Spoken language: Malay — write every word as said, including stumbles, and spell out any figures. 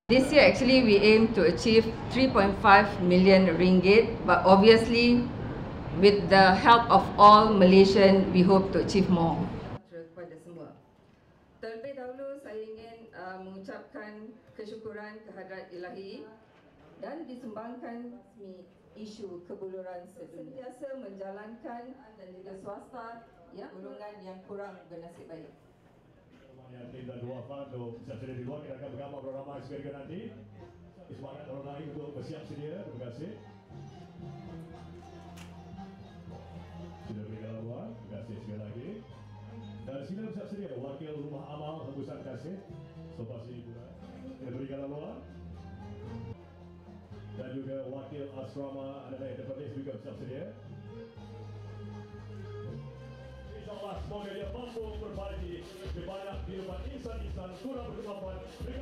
This year actually we aim to achieve three point five million ringgit, but obviously with the help of all Malaysian, we hope to achieve more. Kepada semua. Terlebih dahulu saya ingin uh, mengucapkan kesyukuran kehadrat Ilahi dan disumbangkan isu kebuluran sentiasa menjalankan dan juga swasta yang golongan yang kurang bernasib baik. Tim dan dua fan untuk siap sedia di luar, kita akan bergambar beramai sekali nanti. Semangat orang lain untuk bersiap sedia. Terima kasih. Sudah berikan luar. Terima kasih sekali lagi. Dan sini bersiap sedia wakil rumah amal hembusan kasih. Sobat sini pula. Kita berikan luar. Dan juga wakil asrama anda yang terpilih juga bersiap sedia. InsyaAllah semoga dia mampu berbagi kepada kehidupan insan-insan kurang berkemampuan.